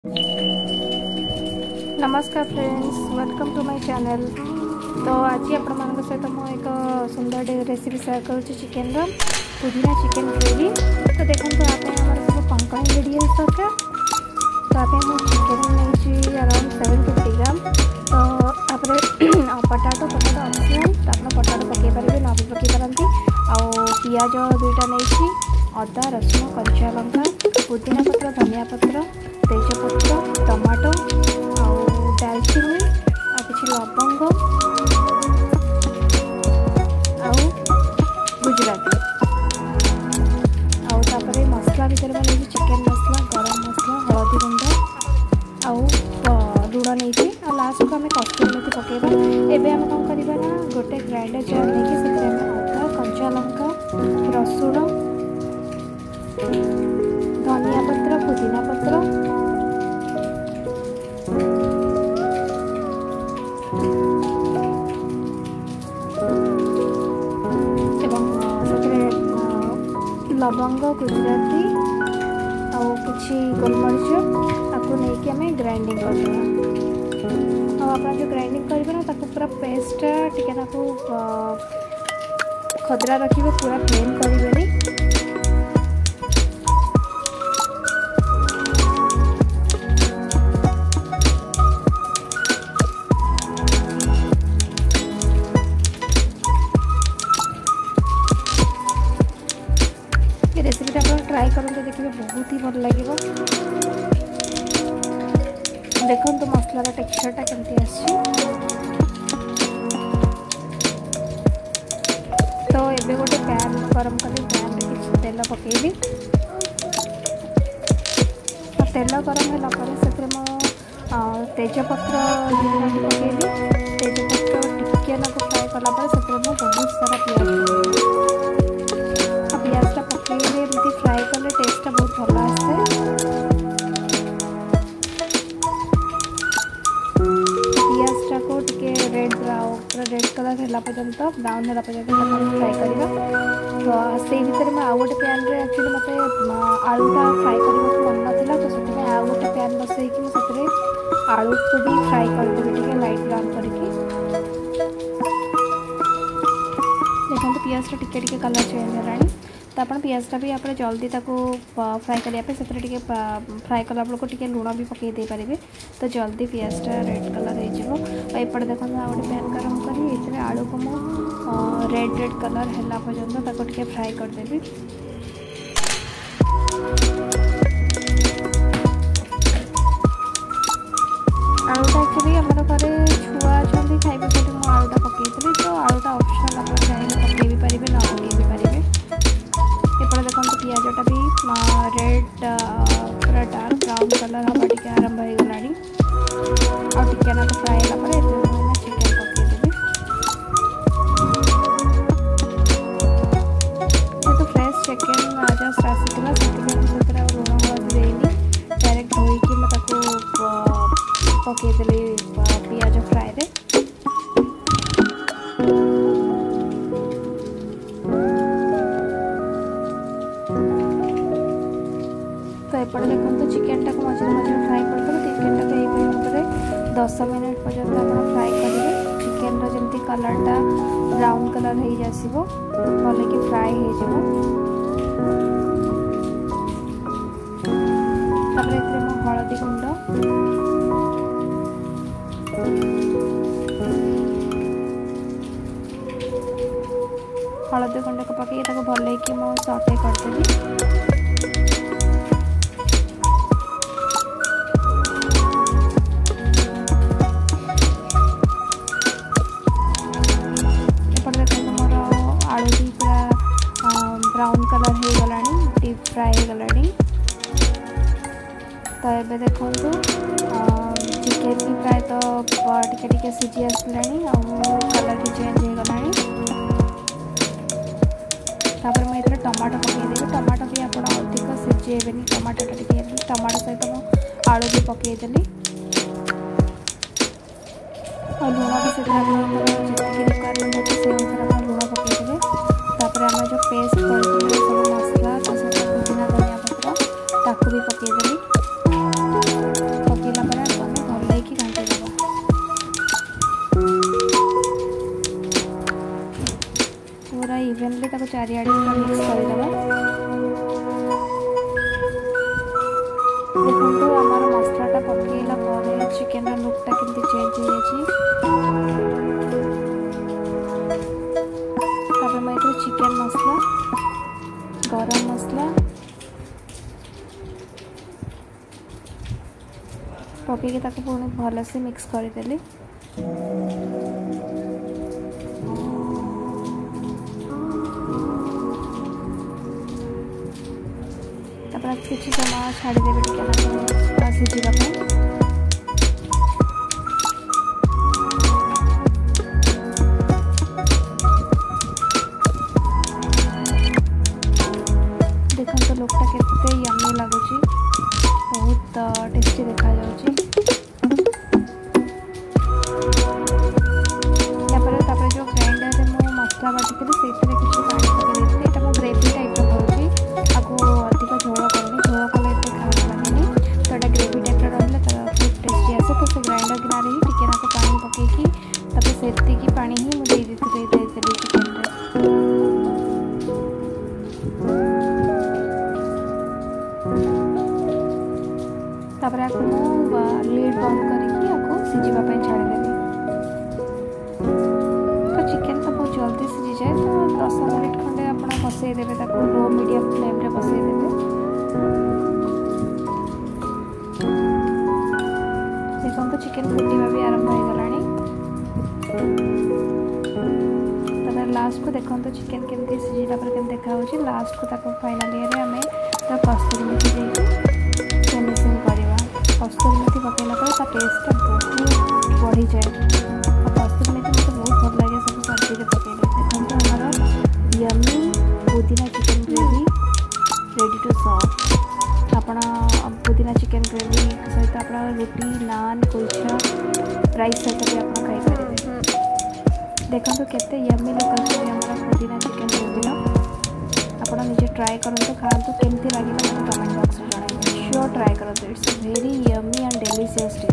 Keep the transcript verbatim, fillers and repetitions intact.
नमस्कार friends, welcome to my channel. तो आज आपण मान सहित मुझे एक सुंदर रेसिपी सेयार करुँच चिकेन पुदीना चिकेन ग्रेवी। तो देखो आप सब कौन कौन इंग्रेडिएंट्स दरकार। तो आप चिकेन नहीं अराउंड सेवन फिफ्टी ग्राम। तो आप पटाटो पटाटो ऑप्शनल, तो आप पटाटो पकई पारे न भी पकई पारती। आउ पियाज दुईटा नहीं, अदा रसुण कच्चा लंका पुदीना पत्र धनिया पत्र तेजपत्र टमाटो आउ दालचीनी आ किसी लवंग आउ गुजराती आउ तापरे मसला भीतर बने चिकेन मसला गरम मसला हलदी गुंड आउ लुण नहीं आ लास्ट को आम कस्तूरी मेथी पकेबा। एबे आम कौन करबा ना गोटे ग्राइंडर जार लेके से अदा कच्चा लंका रसुण धनिया पत्र पुदीना पत्र एवं लवंग गुजराती आउ किसी गोलमरीच आपको नहीं आम ग्राइंडिंग करदेवा। आप जो ग्राइंडिंग करेंगे ना ताको पूरा पेस्ट टिके खदरा रखिए, पूरा प्लेन करेंगे। रेसिपी आप ट्राई करते देखिए, बहुत ही भल लगे। देखो तो मसलार टेक्सचरटा केमती आसी। तो एबे गोटे पैन गरम कली, पैन में किसी तेल पकेबी। तेल गरम है तेजपत्र पकेबी। तेजपत्र टिके ना फ्राए कला से बहुत सारा पियाज पियाजटा पकेले एमती फ्राए कले टेस्टा बहुत भल आसे। पियाजटा को टिके रेड ब्राउन पूरा रेड कलर है पर्यंत ब्राउन है पर्यंत फ्राए करवा। तो से भितर मैं आउ गोटे पैन रे एक्चुअली मत आलूटा फ्राए करने को मन नाला, तो से आउ गोटे पैन बसईकि मुझे आलू को भी फ्राए करदेवी टिके लाइट ब्राउन करके। देखो पियाजटा टिके टिके कलर चेंज है, तो आप पियाजटा भी आप जल्दी ताको फ्राए करने से फ्राए कला बेलू टे लुण भी पकई दे पारे, तो जल्दी पियाजटा रेड कलर होपटे। देखो आ गए पैन गरम कर आलू को मु रेड रेड कलर है पर्यंत टे फ्राए करदेवी। आलूटा एक्चुअली आम घरे छुआ अच्छा खाइबे बोली मुझे आलूटा पकई, तो आलूटा ऑप्शनल आप चाहिए पकई भी पारे न पकई भी पारे। एपटे देखो पियाजटा भी रेड पूरा डार्क ब्राउन कलर हवा टे आरंभ हो गला आ टिके ना फ्राए है चिकेन पकईदेवी। तो फ्रेश चिकेन जस्ट आसाला से लुण हलदी देनी डायरेक्ट धोईकी मुझे पकईदेली पियाज फ्राए रे। तो एपटे देखो चिकेनटा को मझे मझे फ्राए करते चिकेनटा को यही भाव दस मिनट पर्यंत आप फ्राए करेंगे। चिकेन जमी कलरटा ब्राउन कलर हो जासो भल कि फ्राए हो। हलदी गुंड हलदी गुंड को पकई भल कि मुझे सटे करदेवी। आलू भी पूरा ब्राउन कलर हो गला, डीप फ्राए हो गला। तो ये देखो चिकेन भी प्राय तो टे सीझी आसला कलर भी चेंज हो गला। तापर मुझे टमाटो पकईदेवी। टमाटो भी आप अधिक सीझेबे, टमाटोटा टे टमाटो सहित मुझे आलू भी पकईदेली। और लुण भी से जी रिक्वायरमेंट अच्छे से अनुसार आप लुण पकईदेवे। तापर आम जो पेस्ट कर सब मसला पुदीना धनिया पत्र ताकू भी पकईदेली। चारिआडे मिक्स करदेवा। देखो आमर मसलाटा पकईला चिकेन लुकटा केमती चेंज हो चिकेन मसला गरम मसला पकईकि पुणी भलसे मिक्स करदेली। किसी समय छाड़देवे सीझा देखो तो लोकटा केते यम्मी लगुच बहुत टेस्टी देखा जाउची। जो ग्राइंडर में मो मसला बाटी किसी किसी पानी पकई देती मो ग्रेवी टाइप करूँगी आपको अधिक झोल करनी झोल कले खास लगे तो ये ग्रेवी टाइप रहा तो बहुत टेस्टी आसे। तो से ग्राइंडर गिनारे ही टिके नाक पानी पकईकी सेतिकी पानी ही मुझे देदेली चिकेन तापर आपको लीड बंद करके आपको सीझापी छाड़देवी। तो चिकेन तो बहुत जल्दी सीझी जाए तो दस मिनिट खंडे आप बसईदेवे लो मीडियम फ्लेम रे बसईदेवे। देखो तो चिकेन फुटा भी आरंभ हो गला। लास्ट को देखो तो चिकेन केमती सीझला पर केमती देखा लास्ट को ताको फाइनल इयर आम तो कस्तूरी मेथी फिनिशिंग करवा। कस्तूरी मेथी पकईला पर टेस्टा बहुत बढ़ी जाए। कस्तूरी मेथी मतलब बहुत भल लगे सब सब्जी पकईले। देखो हमारा यम्मी पुदीना chicken gravy ready to serve. आपण पुदीना चिकेन ग्रेवी सहित आप रोटी नान कुलचा राइस सहित भी आप खाईपर। देखो तो केते यम्मी लुक आछे हमर पुदीना चिकेन ग्रेवी। आपण निजे ट्राई करंतु खांतु केमती लागिला मते कमेंट बॉक्स में जणाइबे। श्योर ट्राई करंतु। It's very yummy and delicious.